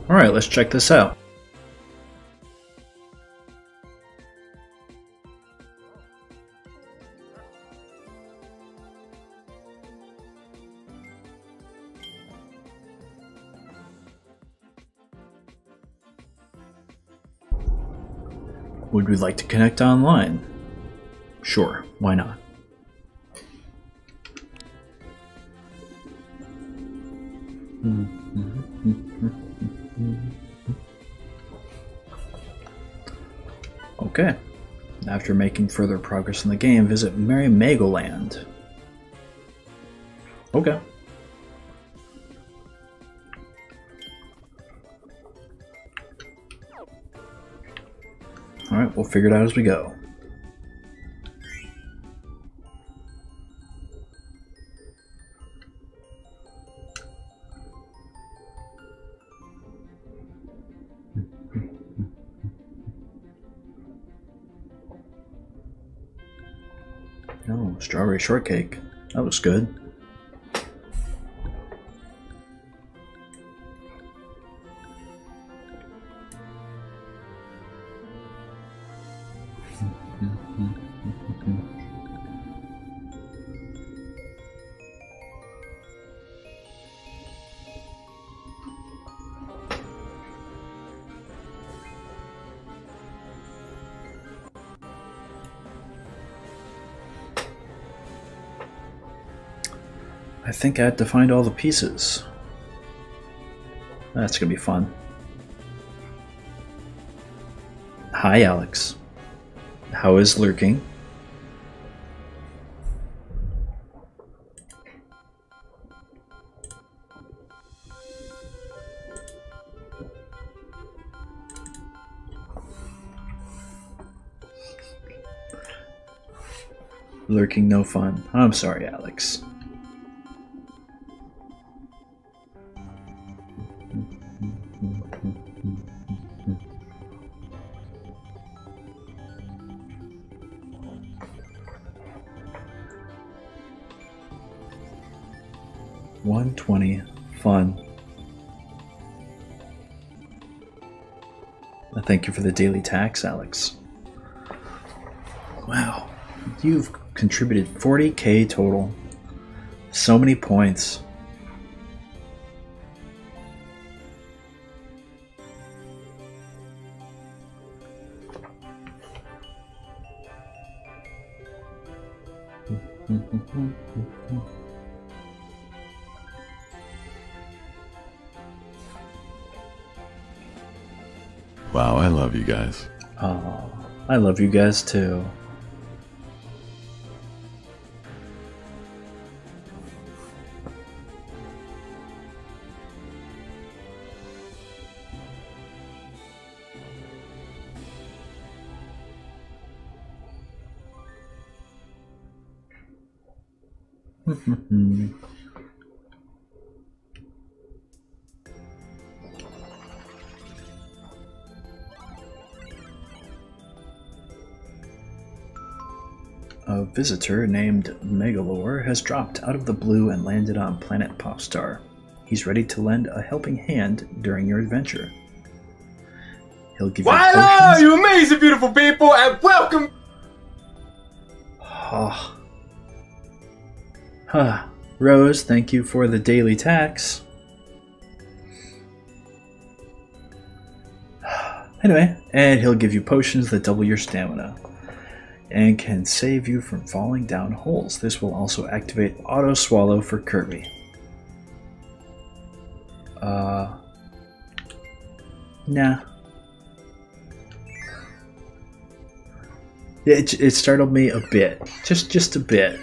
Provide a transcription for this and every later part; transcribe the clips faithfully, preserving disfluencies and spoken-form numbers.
Alright, let's check this out. Would we like to connect online? Sure, why not? Okay. After making further progress in the game, visit Merry Magoland. Okay. Alright, we'll figure it out as we go. Oh, strawberry shortcake. That was good. I think I had to find all the pieces. That's gonna be fun. Hi, Alex. How is lurking? Lurking no fun. I'm sorry, Alex. one twenty. Fun. Thank you for the daily tax, Alex. Wow. You've contributed forty K total. So many points. Wow, I love you guys. Oh, I love you guys too. A visitor named Megalore has dropped out of the blue and landed on planet Popstar. He's ready to lend a helping hand during your adventure. He'll give you Voila, potions. you amazing, beautiful people, and welcome. Oh. Huh. Rose, thank you for the daily tax. Anyway, and he'll give you potions that double your stamina and can save you from falling down holes. This will also activate Auto Swallow for Kirby. Uh, nah. It, it startled me a bit. Just, just a bit.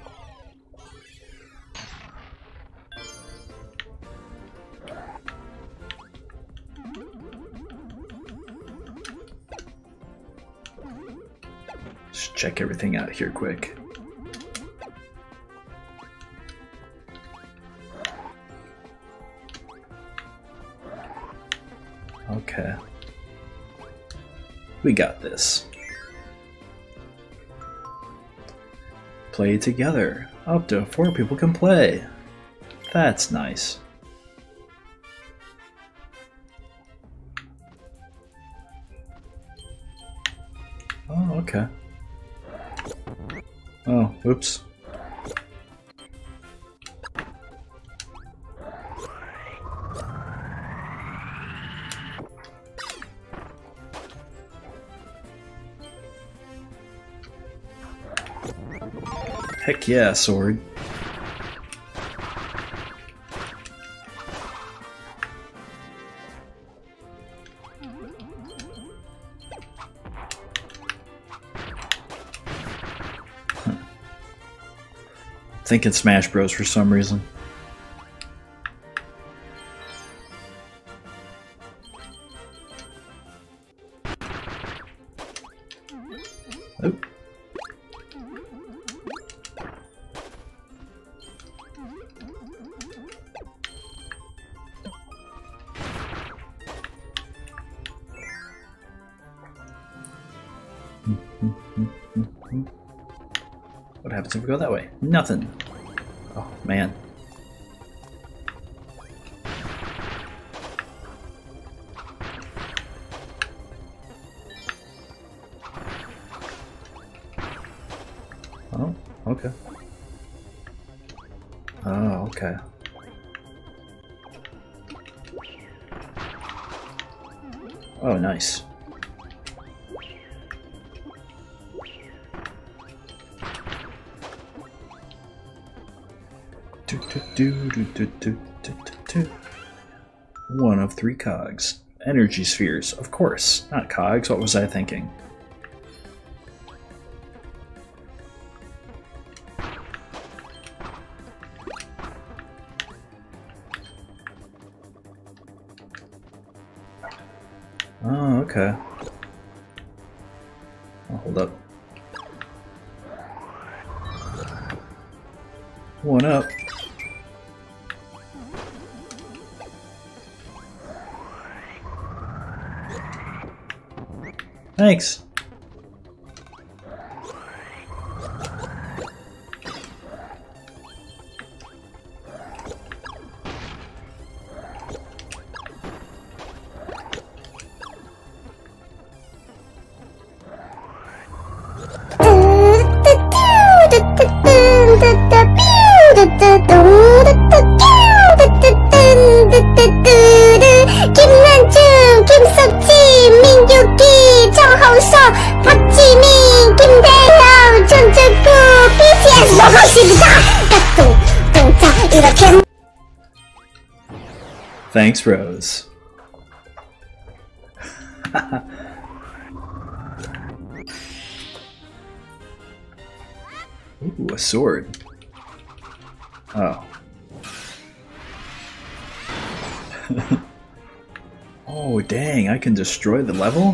Just check everything out here quick. Okay. We got this. Play together. Up to four people can play. That's nice. okay. Oh, whoops. Heck yeah, sword. Thinking Smash Bros for some reason. Oh. What happens if we go that way? Nothing. Oh, man. Oh, okay. Oh, okay. Oh, nice. Do, do, do, do, do, do, do, do. One of three cogs. Energy spheres, of course. Not cogs, what was I thinking? Oh, okay. Oh, hold up. One up. Thanks. 김난중, 김석진, 민규기, 정홍석, 박지민, 김대형, 전적구, 비티에스 먹었습니다. 딱동, 동작 이렇게. Thanks, Rose. Ooh, a sword. Oh. Oh, dang, I can destroy the level?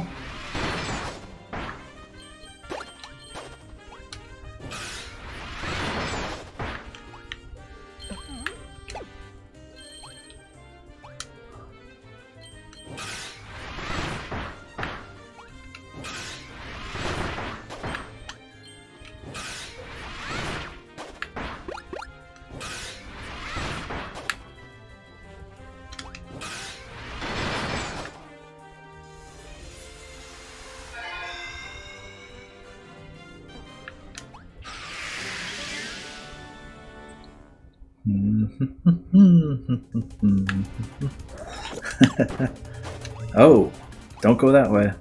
Oh, don't go that way.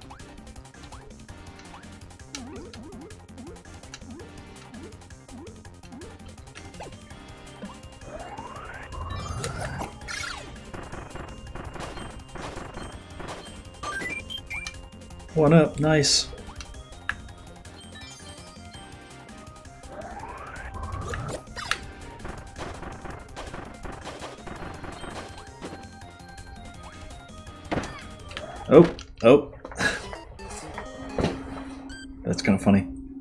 One up, nice. Oh, oh. That's kind of funny.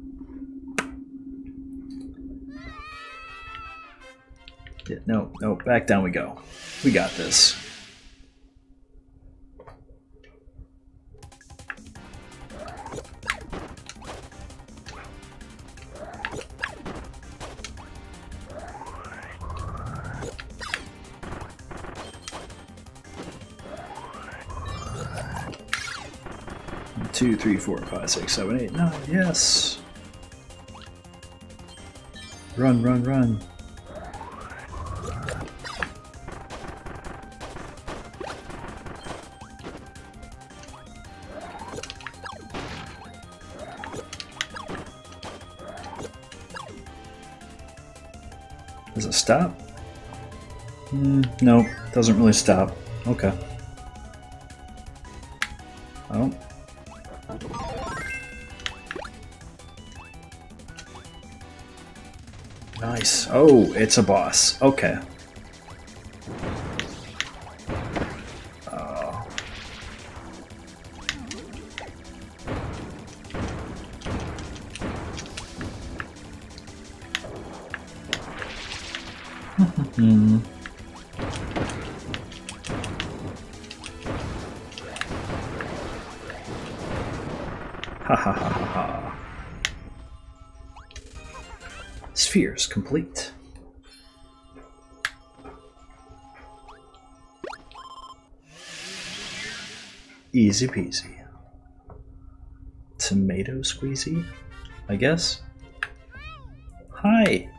Yeah, no, no, back down we go. We got this. two, three, four, five, six, seven, eight, nine. Yes. Run, run, run. Does it stop? Mm, no, doesn't really stop. Okay. Oh. Nice. Oh, it's a boss. Okay. Oh. Hmm. Ha ha ha ha ha. Spheres complete. Easy peasy. Tomato squeezy, I guess. Hi.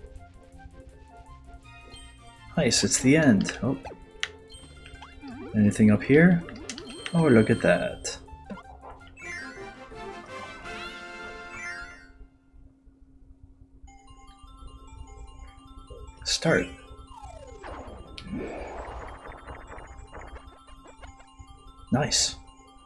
Nice, it's the end. Oh. Anything up here? Oh, look at that. Start. Nice.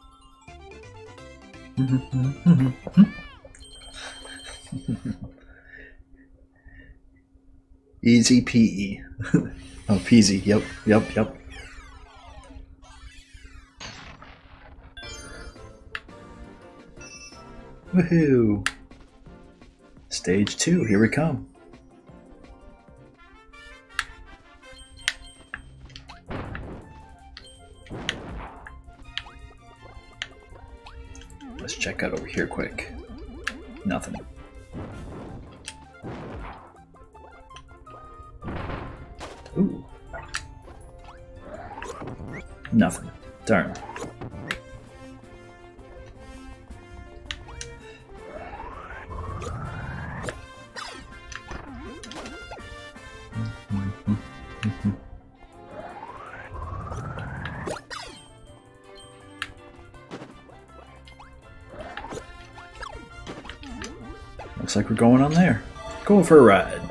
Easy peasy. Oh, peasy. Yep, yep, yep. Woohoo! Stage two, here we come. Let's check out over here quick. Nothing. Ooh. Nothing. Darn. Looks like we're going on there. Going for a ride.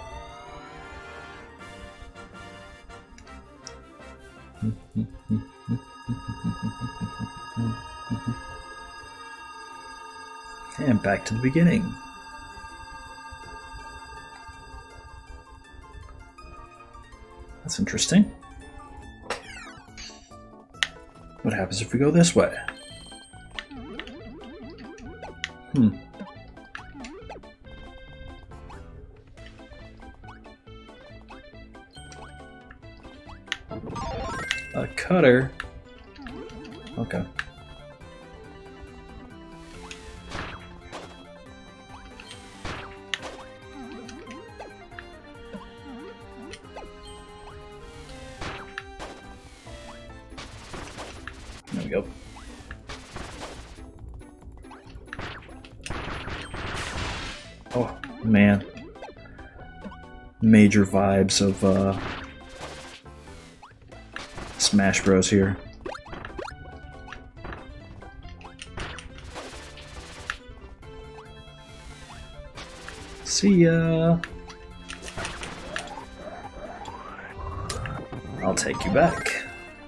And back to the beginning. That's interesting. What happens if we go this way? Hmm. A cutter? Okay. There we go. Oh, man. Major vibes of, uh... Smash Bros here. See ya. I'll take you back.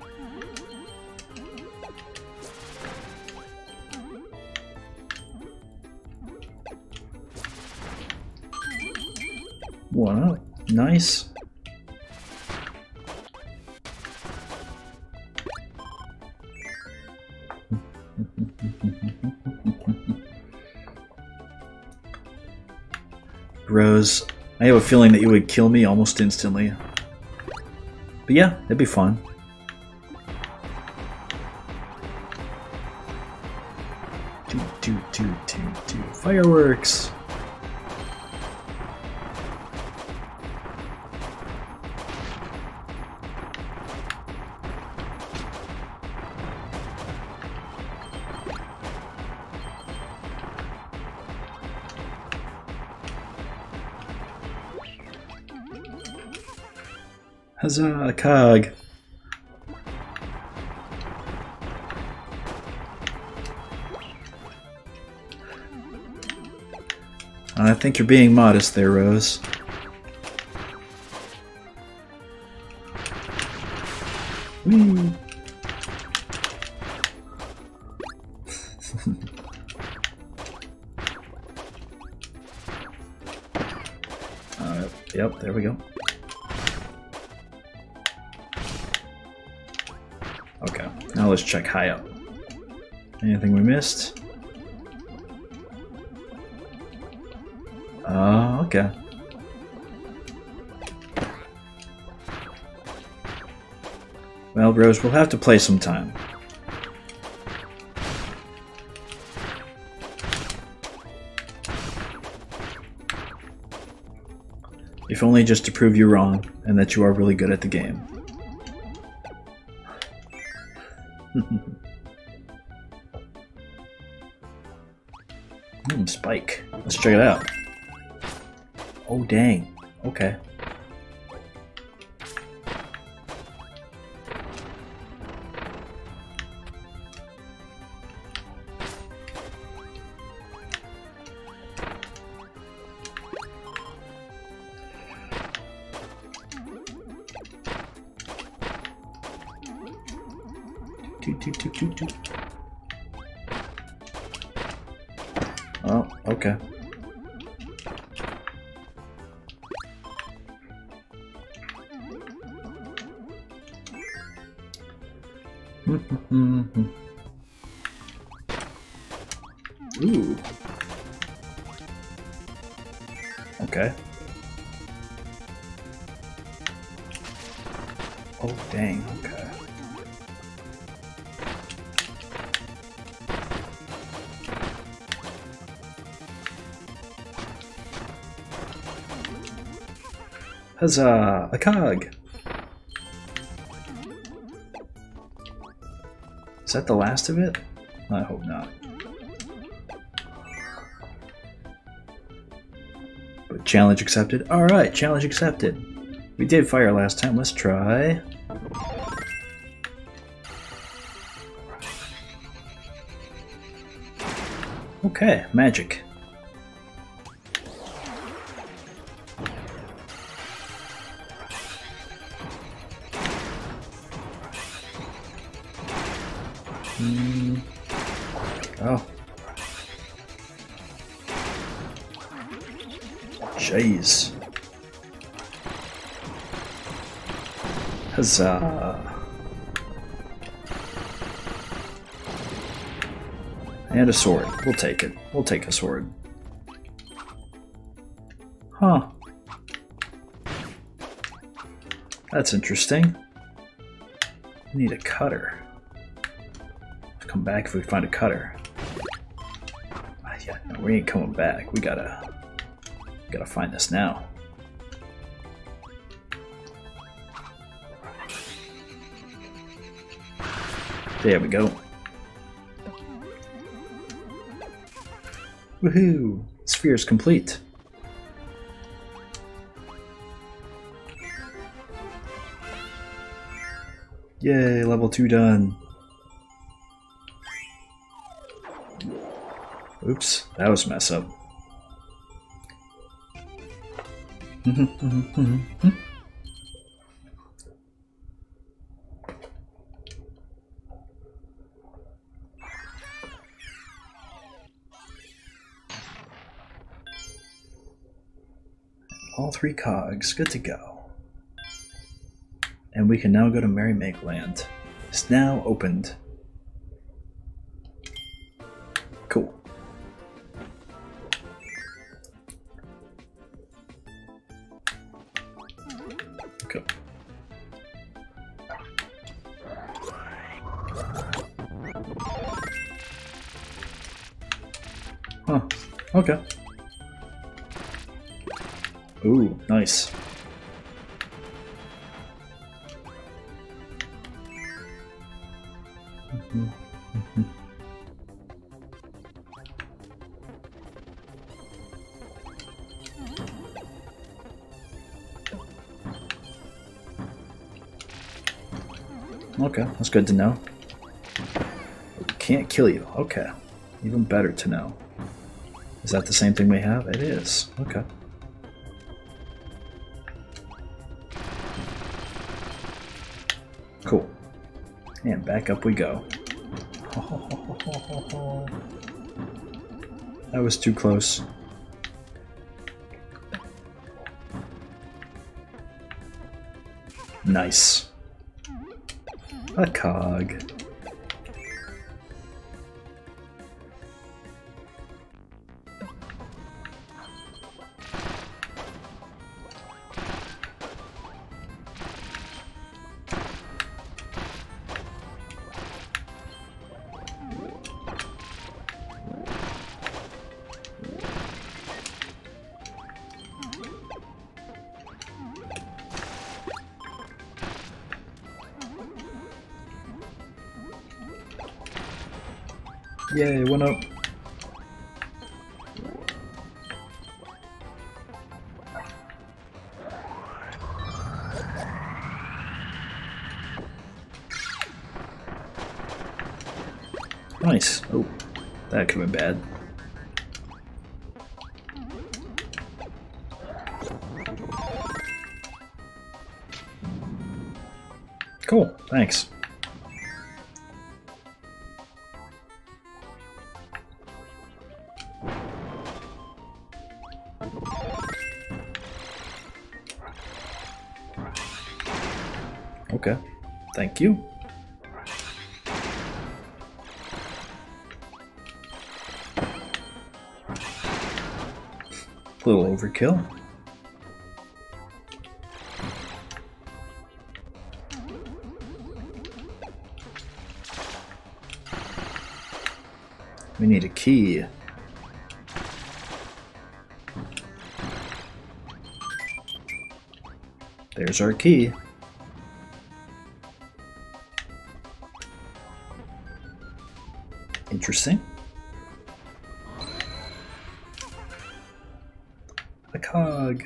Wow, nice. Rose, I have a feeling that you would kill me almost instantly. But yeah, it'd be fun. Do, do, do, do, do. Fireworks! Huzzah, Cog! I think you're being modest there, Rose. Whee! uh, yep, there we go. Okay, now let's check high up. Anything we missed? Oh, okay. Well, Rose, we'll have to play some time. If only just to prove you wrong, and that you are really good at the game. Hmm, Spike. Let's check it out. Oh, dang. Okay. Toot, toot, toot, toot, toot. Oh, okay. Ooh. Okay. Oh, dang, okay. Huzzah! A cog! Is that the last of it? I hope not. But challenge accepted. Alright, challenge accepted. We did fire last time. Let's try. Okay, magic. Mm. Oh. Jeez. Huzzah. And a sword. We'll take it. We'll take a sword. Huh. That's interesting. We need a cutter. Come back if we find a cutter. Ah, yeah, no, we ain't coming back. We gotta, gotta find this now. There we go. Woohoo! Sphere's complete. Yay, level two done. Oops, that was a mess up. All three cogs, good to go. And we can now go to Merrymake Land. It's now opened. Cool. Cool. Huh. Okay. Ooh, nice. Mm-hmm. Mm-hmm. Okay, that's good to know. Can't kill you. Okay. Even better to know. Is that the same thing we have? It is. Okay. Cool. And back up we go. That was too close. Nice. A cog. Yay, one up. Nice. Oh, that could have been bad. Cool, thanks. Okay, thank you. A little overkill. We need a key. There's our key. Interesting. A cog.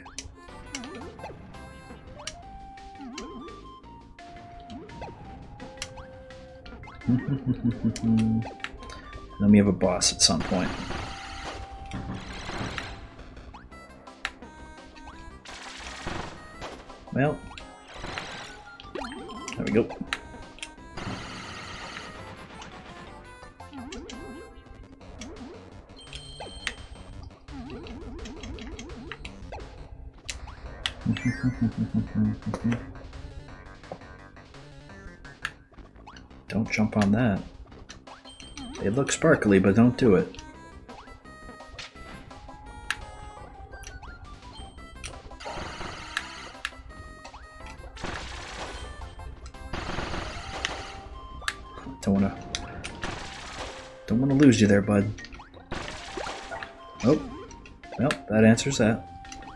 Then we have a boss at some point. Well, there we go. Don't jump on that. They look sparkly, but don't do it. Don't wanna Don't wanna lose you there, bud. Oh. Well, that answers that.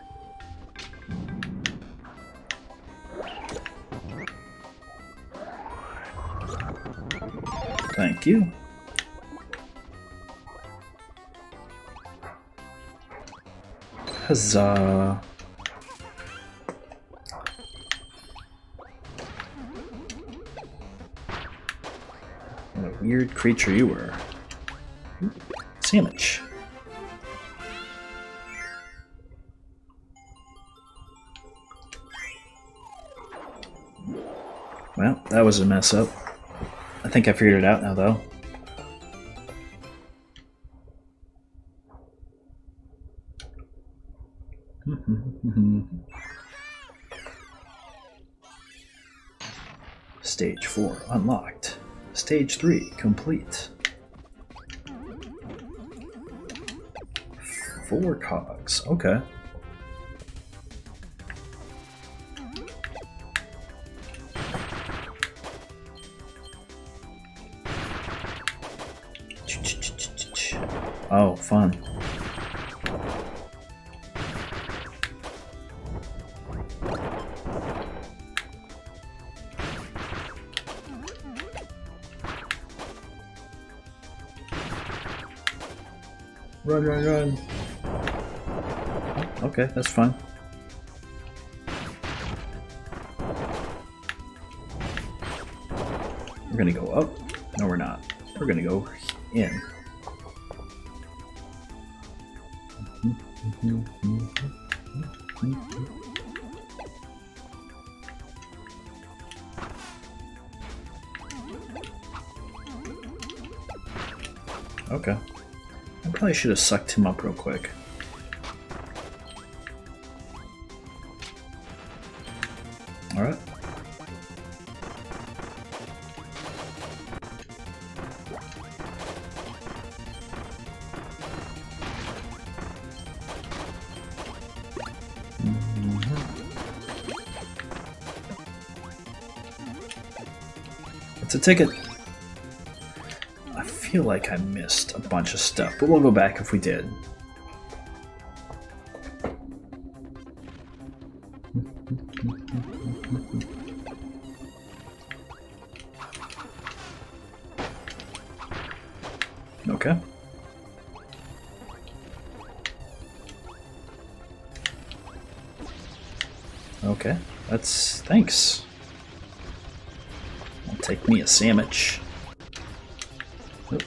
Thank you. Huzzah. What a weird creature you were. Sandwich. Well, that was a mess up. I think I figured it out now, though. Stage four unlocked. Stage three complete. Four cogs. Okay. Oh, fun. Run, run, run. Okay, that's fine. We're gonna go up. No, we're not. We're gonna go in. Okay. I probably should have sucked him up real quick. Alright. It's a ticket. I feel like I missed a bunch of stuff, but we'll go back if we did. Okay. Okay, that's thanks. I'll take me a sandwich. Oop.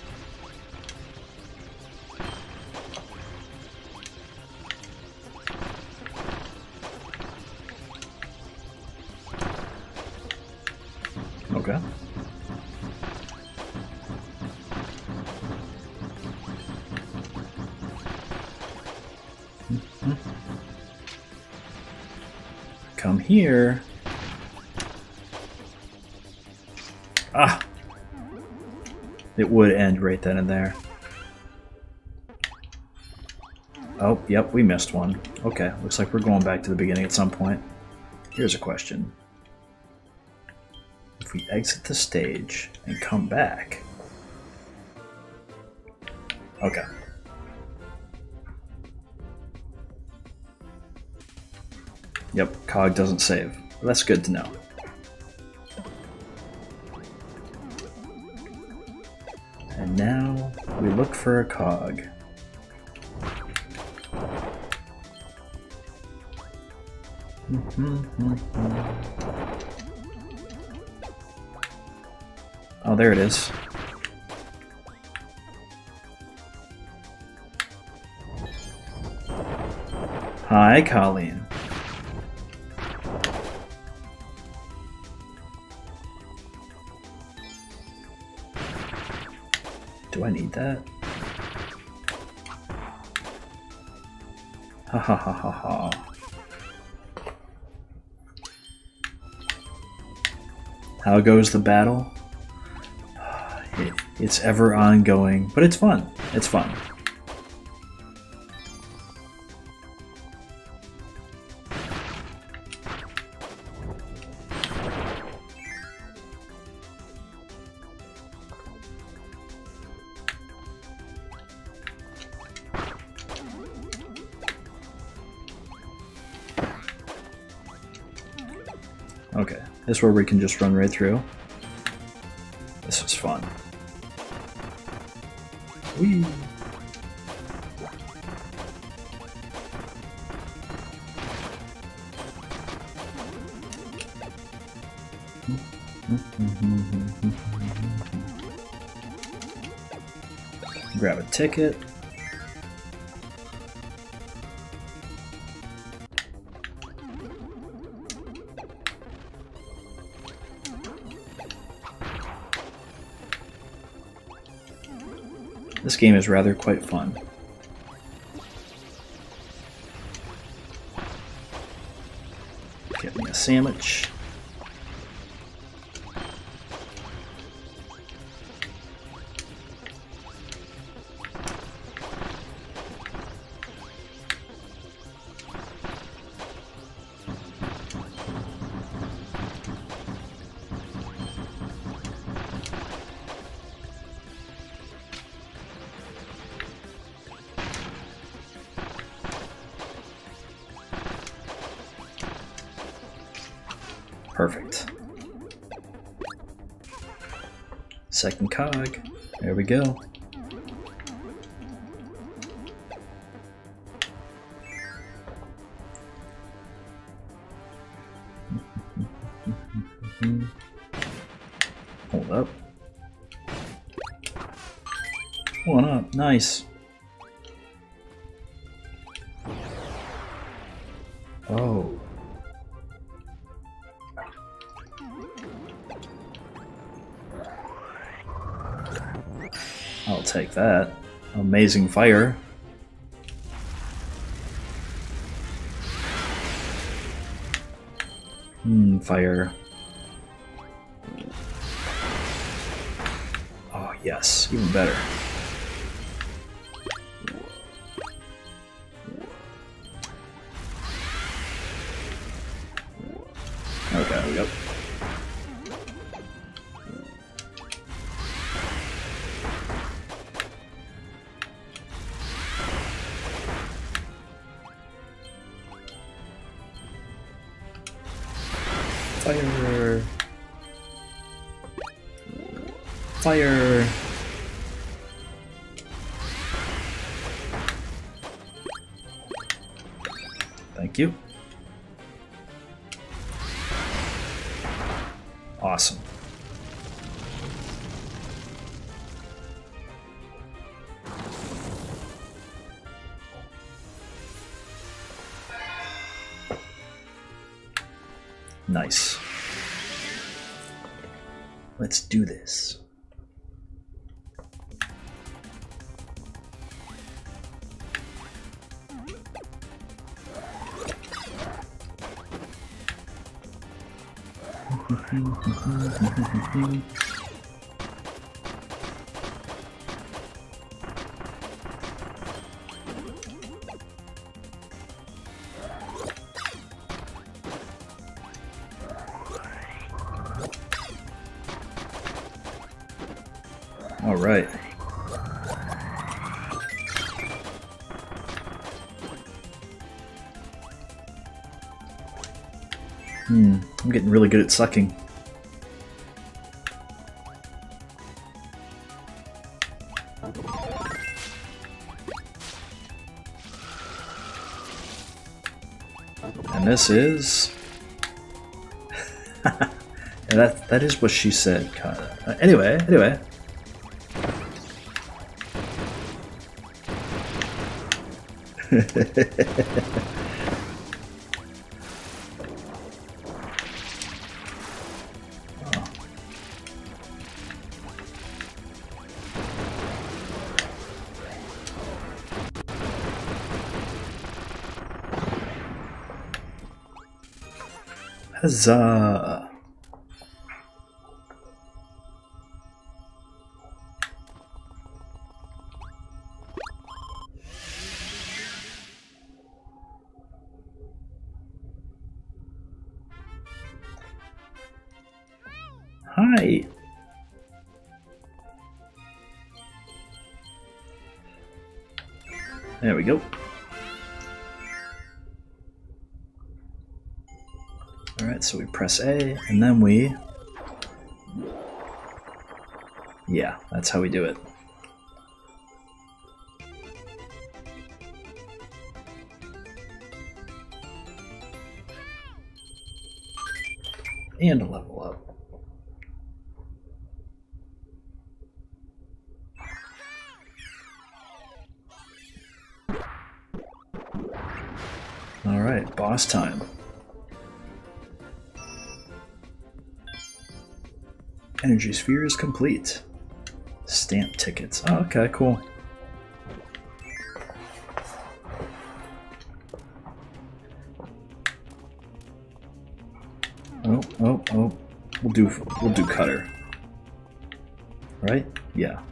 Okay. Mm-hmm. Come here. Ah! It would end right then and there. Oh, yep, we missed one. Okay, looks like we're going back to the beginning at some point. Here's a question. If we exit the stage and come back... Okay. Yep, cog doesn't save. That's good to know. And now we look for a cog. Oh, there it is. Hi, Colleen. Do I need that? Ha ha ha ha ha. How goes the battle? It, it's ever ongoing, but it's fun. It's fun. Okay, this is where we can just run right through. This was fun. Whee! Grab a ticket. This game is rather quite fun. Get me a sandwich. Perfect. Second cog. There we go. Hold up. One up. Nice. Oh. I'll take that. Amazing fire. Hmm, fire. Oh, yes, even better. Okay, there we go. Fire. Fire. Thank you. Awesome. Nice. Let's do this. All right. Hmm, I'm getting really good at sucking. And this is... yeah, that, that is what she said, kinda. Uh, anyway, anyway. Huzzah! Hi! There we go. Alright, so we press A, and then we... Yeah, that's how we do it. And a level up. Alright, boss time. Energy sphere is complete. Stamp tickets. Oh, okay, cool. Oh, oh, oh. We'll do we'll do cutter. Right? Yeah.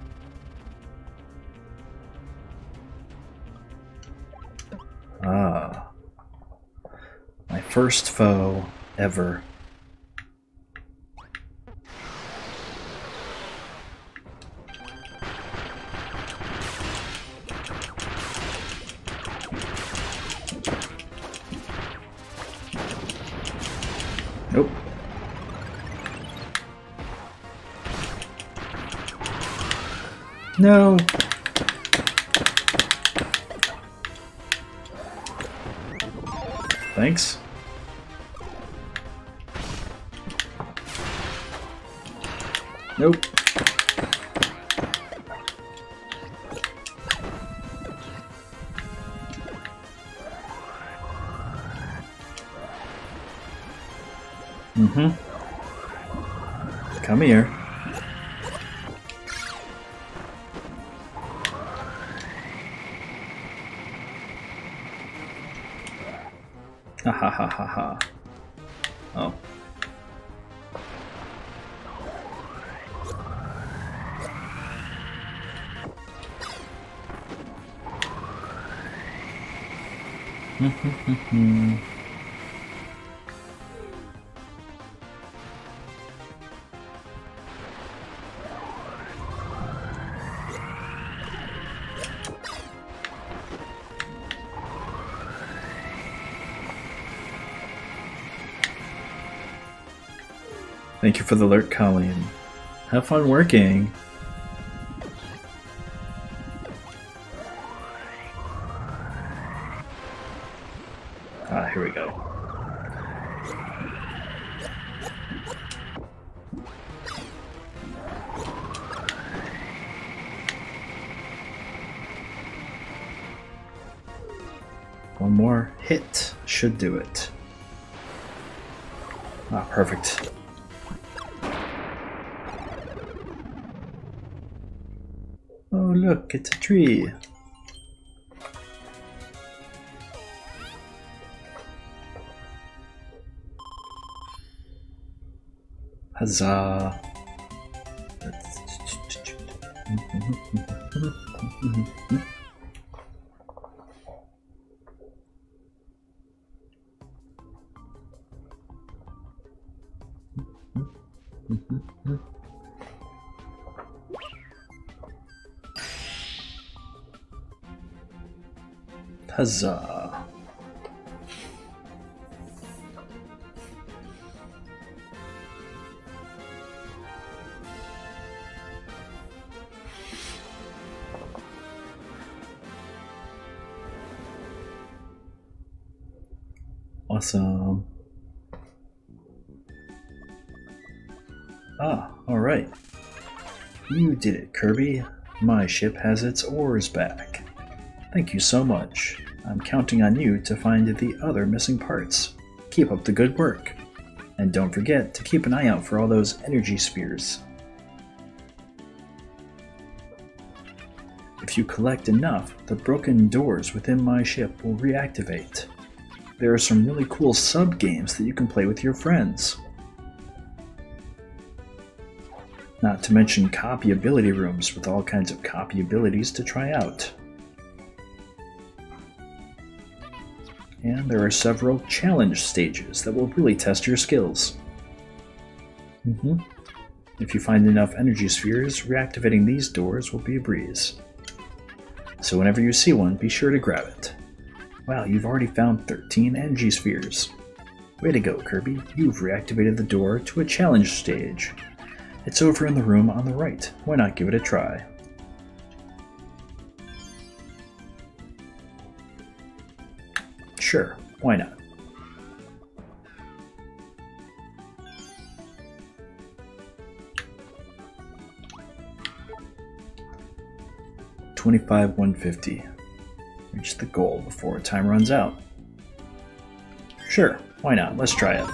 Ah. My first foe ever. Nope. No. Thanks. Nope. Mm-hmm. Come here. Ha ha ha ha ha. Oh. Thank you for the alert, Colleen. Have fun working. Ah, here we go. One more hit should do it. Ah, perfect. Oh, look, it's a tree. Huzzah. Huzzah. Awesome. Ah, alright. You did it, Kirby. My ship has its oars back. Thank you so much. I'm counting on you to find the other missing parts. Keep up the good work. And don't forget to keep an eye out for all those energy spheres. If you collect enough, the broken doors within my ship will reactivate. There are some really cool sub-games that you can play with your friends. Not to mention copy ability rooms with all kinds of copy abilities to try out. And there are several challenge stages that will really test your skills. Mm-hmm. If you find enough energy spheres, reactivating these doors will be a breeze. So whenever you see one, be sure to grab it. Wow, you've already found thirteen energy spheres. Way to go, Kirby. You've reactivated the door to a challenge stage. It's over in the room on the right. Why not give it a try? Sure, why not? twenty-five one fifty. Reach the goal before time runs out. Sure, why not? Let's try it.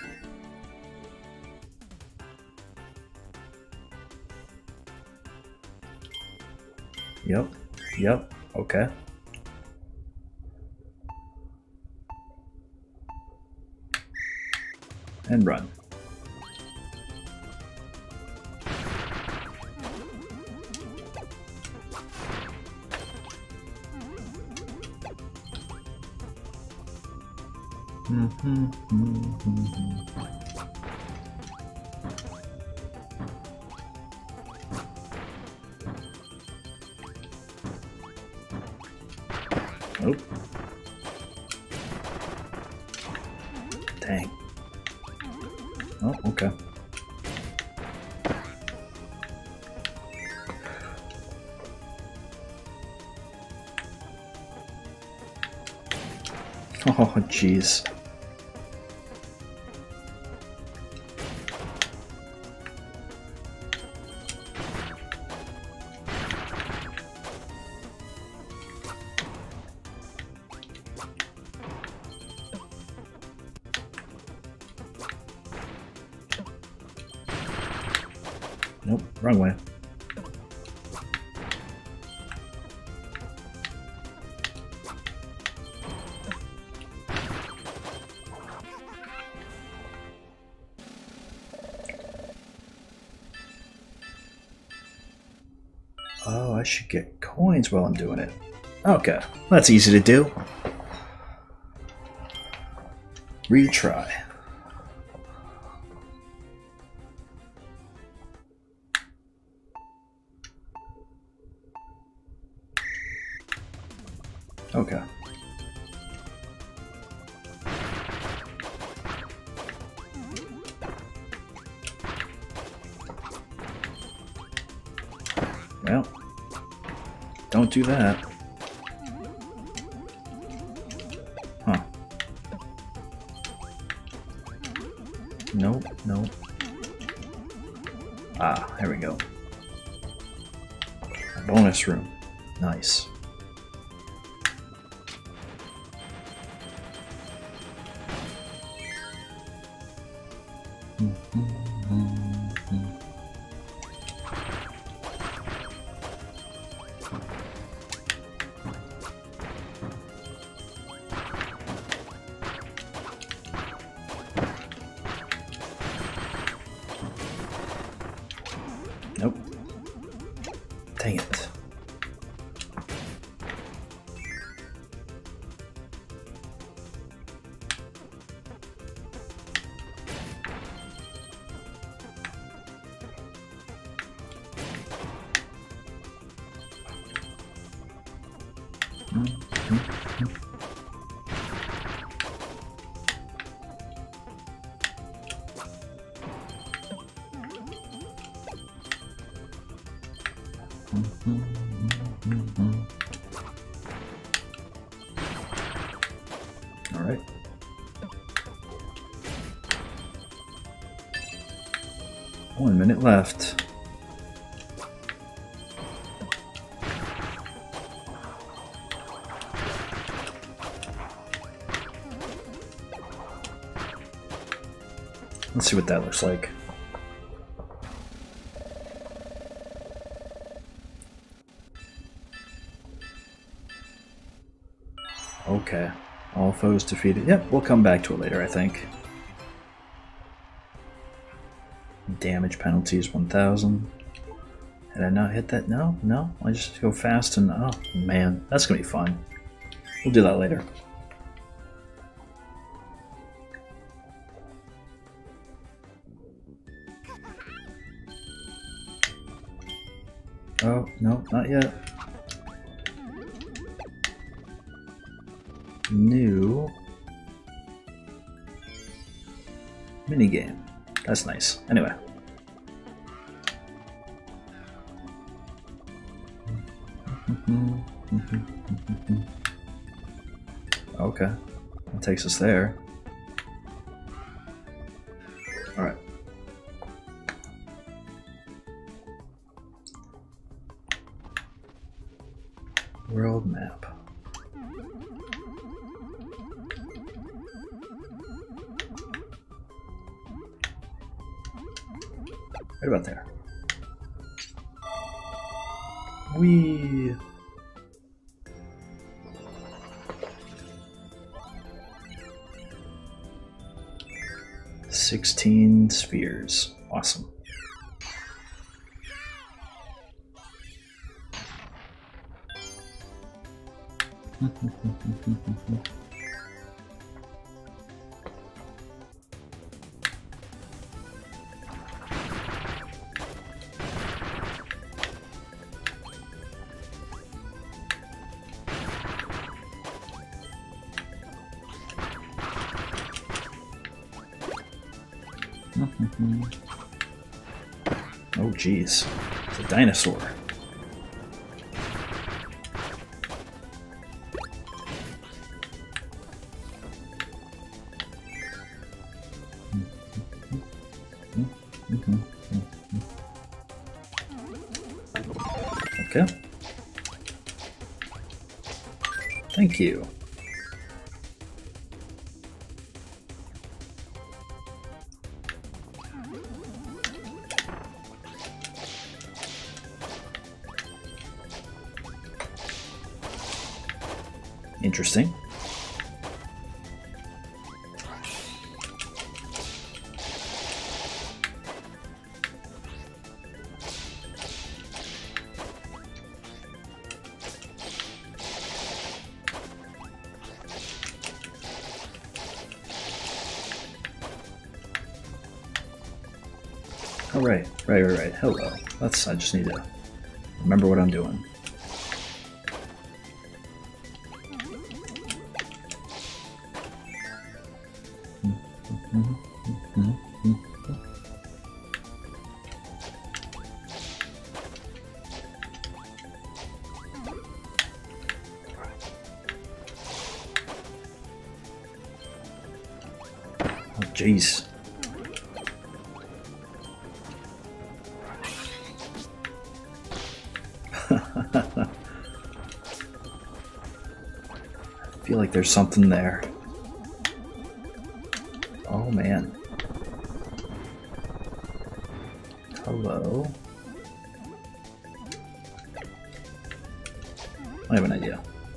Yep, yep, okay. And run. Mm-hmm, mm-hmm. Oh. Dang. Oh, okay. Oh, jeez. Nope, wrong way. Oh, I should get coins while I'm doing it. Okay, that's easy to do. Retry. Okay. Well, don't do that. Huh. Nope, nope. Ah, there we go. A bonus room. Nice. Nope. Dang it. All right. One minute left. Let's see what that looks like. Okay. All foes defeated. Yep, we'll come back to it later, I think. Damage penalties one thousand. Did I not hit that? No? No? I just go fast and... Oh, man. That's gonna be fun. We'll do that later. Oh, no, not yet. New minigame. That's nice. Anyway. Okay. That takes us there. Alright. World map. Right about there. Whee! Sixteen spheres. Awesome. Oh geez, it's a dinosaur. Okay. Thank you. Interesting. Oh, right, right, right, right. Hello. Let's, I just need to remember what I'm doing. Oh, jeez. I feel like there's something there. Oh man. Hello. I have an idea.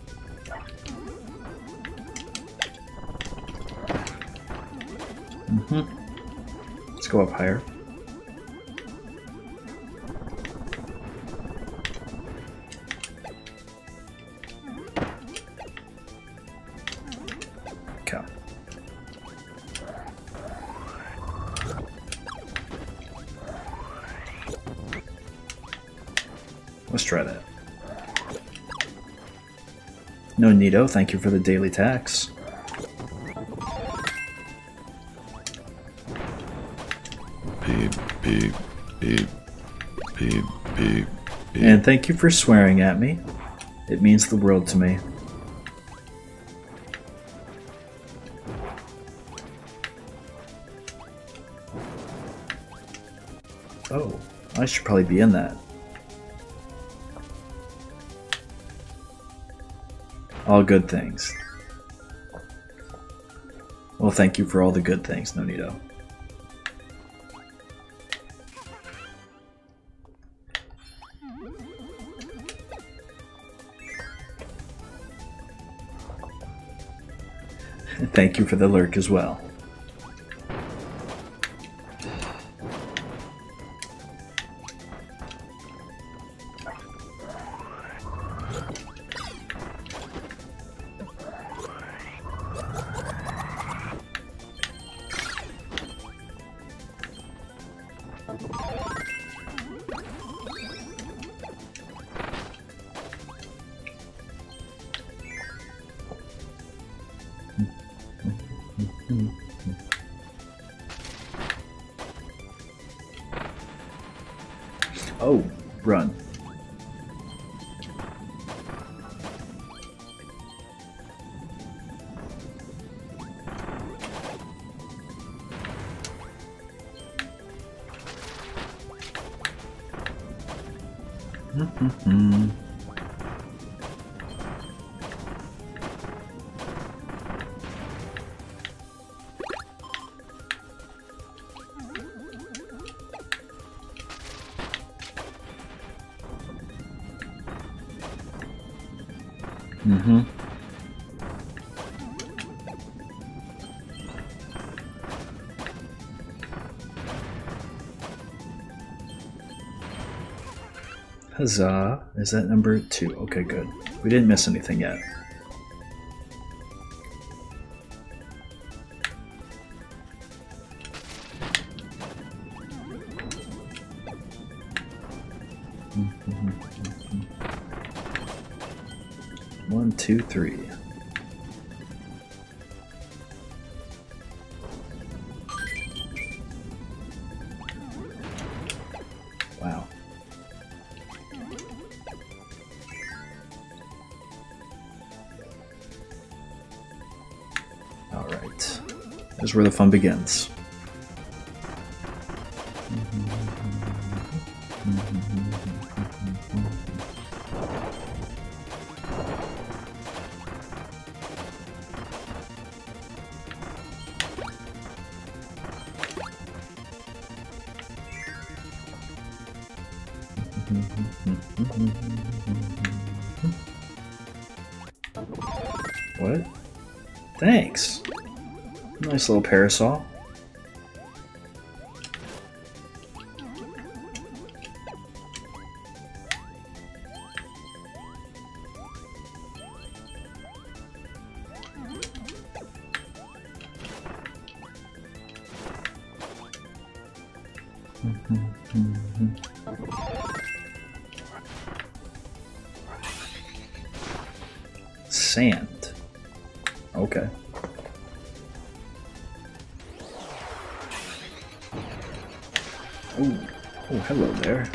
Mm-hmm. Let's go up higher. Okay. Let's try that. No Nito, thank you for the daily tax. Beep, beep, beep, beep, beep, beep. And thank you for swearing at me. It means the world to me. Oh, I should probably be in that. All good things. Well, thank you for all the good things, Nonito. Thank you for the lurk as well. Oh, run. Mm-hmm. Mm-hmm. Huzzah. Is that number two? Okay, good. We didn't miss anything yet. One, two, three. Wow. All right. This is where the fun begins. What? Thanks. Nice little parasol. Sand. Okay. Oh, oh, hello there.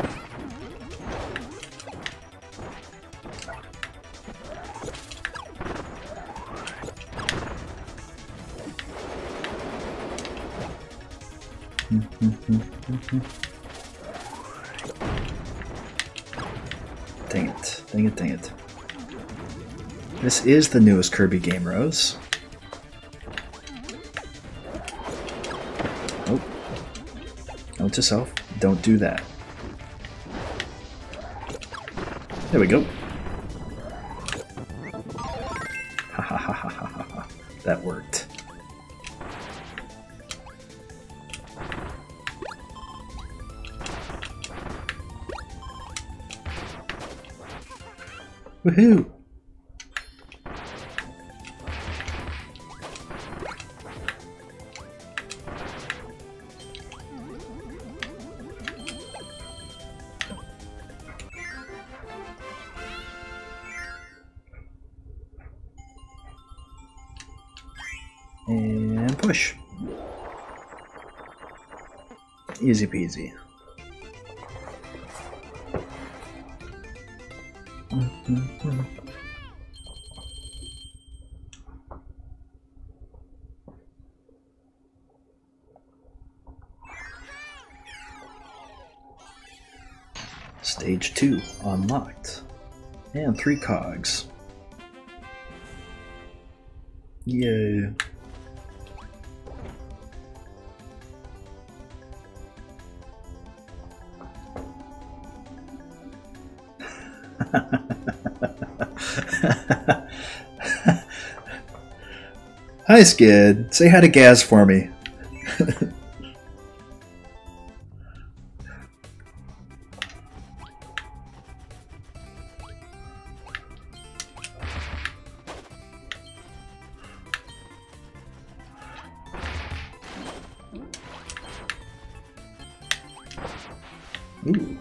Dang it, dang it, dang it. This is the newest Kirby game, Rose. Oh. Note to self, don't do that. There we go. Ha ha ha ha ha ha. That worked. Woohoo! And push. Easy peasy. Mm-hmm. Stage two unlocked. And three cogs. Yay. Hi, Skid. Say hi to Gaz for me. Ooh.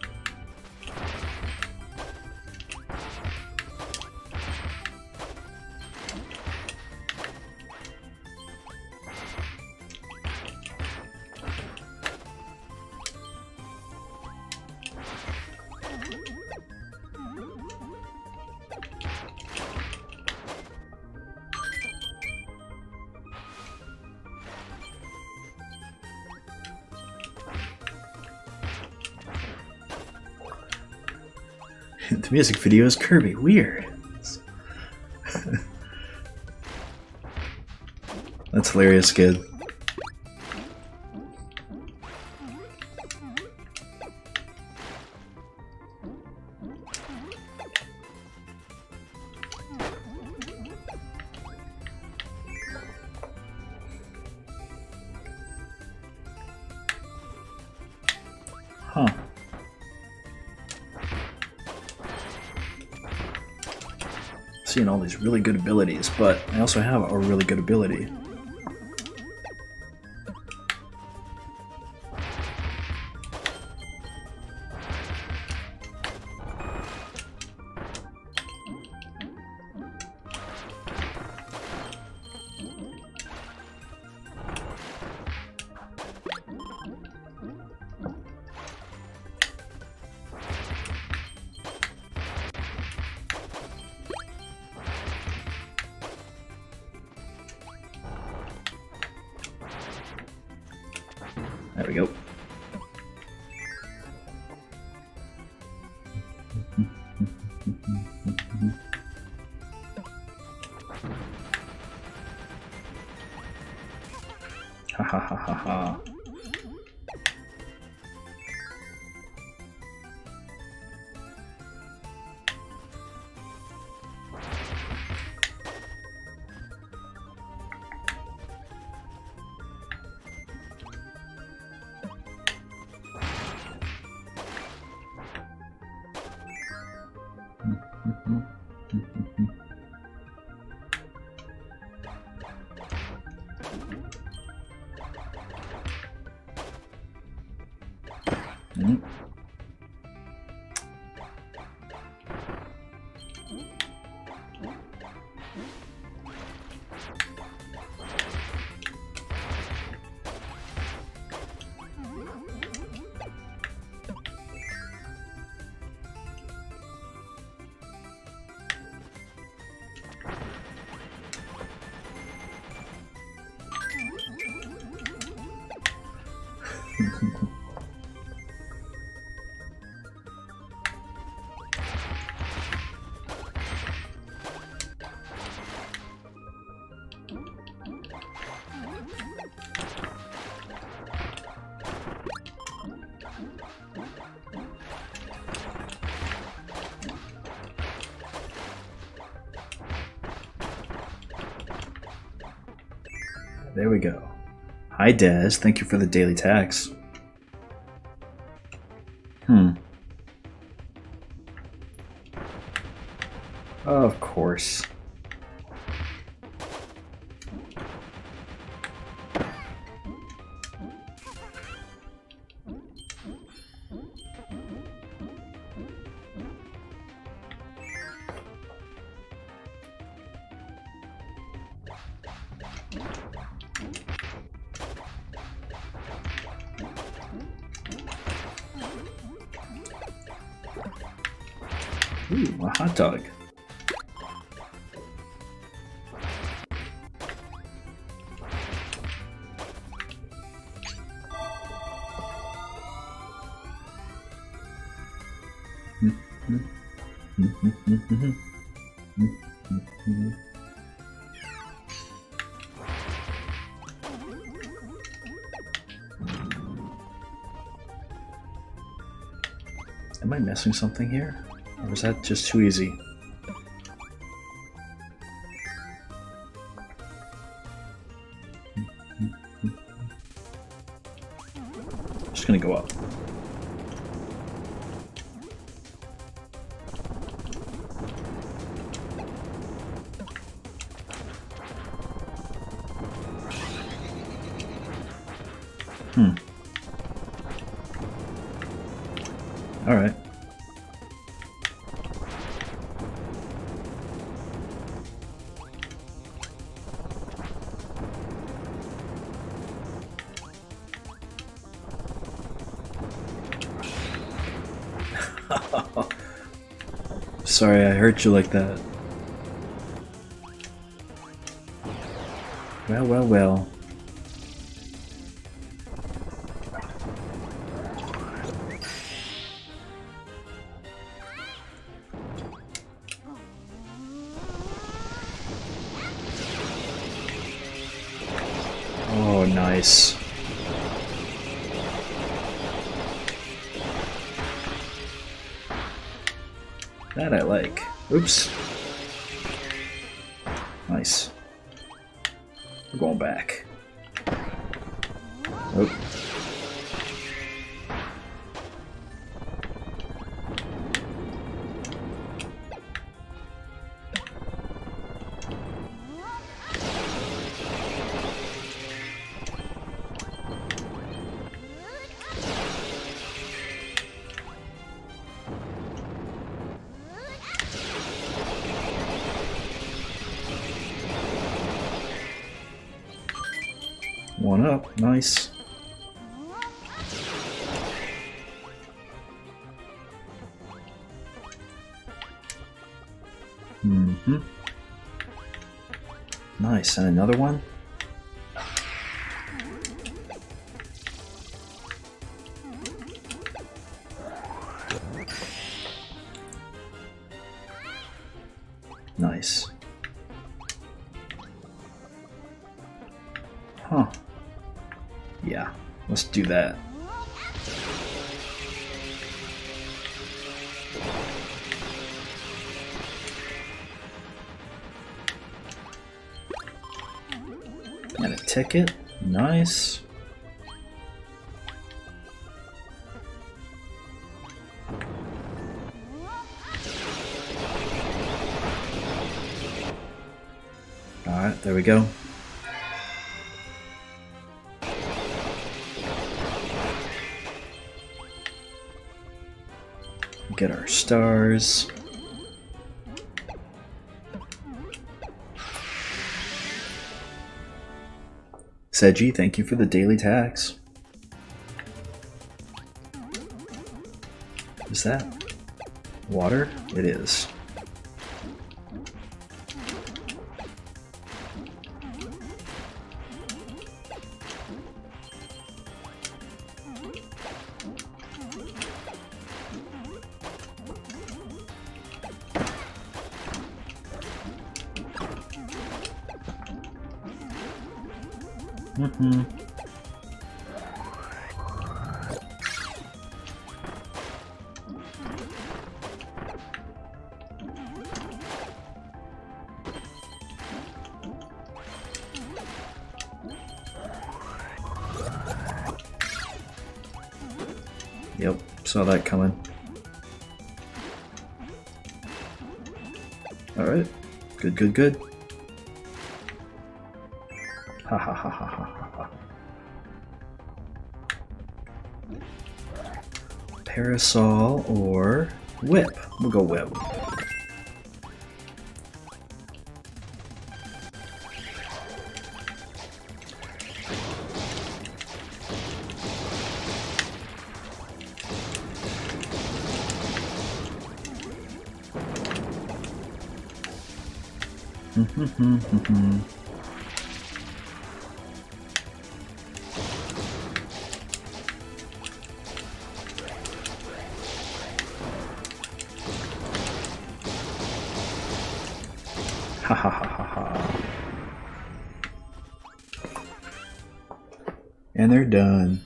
The music video is Kirby. Weird. That's hilarious, Skid. Huh. Seeing all these really good abilities, but I also have a really good ability. There we go. Ha ha ha ha ha. Mm. There we go. Hi, Daz. Thank you for the daily tax. Hmm. Of course. Ooh, a hot dog. Am I missing something here? Or was that just too easy? Just gonna go up. Hmm. All right. Sorry I hurt you like that. Well, well, well. Oh, nice. That I like. Oops. Nice. We're going back. Oh. One up, nice. Mm-hmm. Nice, and another one. Nice. Huh. Yeah, let's do that. And a ticket. Nice. there we go. Get our stars. Seji, thank you for the daily tax. Is that water? It is. Mm-hmm. Yep, saw that coming. Alright, good, good, good. Ha ha ha ha ha ha. Parasol or whip? We'll go whip. Mm-hmm. Ha ha ha ha ha. And they're done.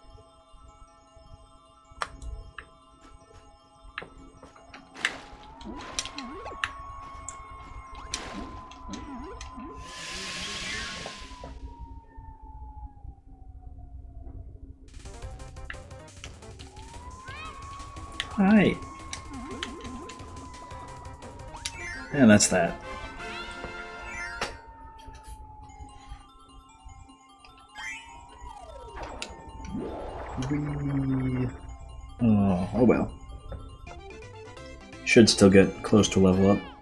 Hi. And that's that. We... Oh, oh well. Should still get close to level up.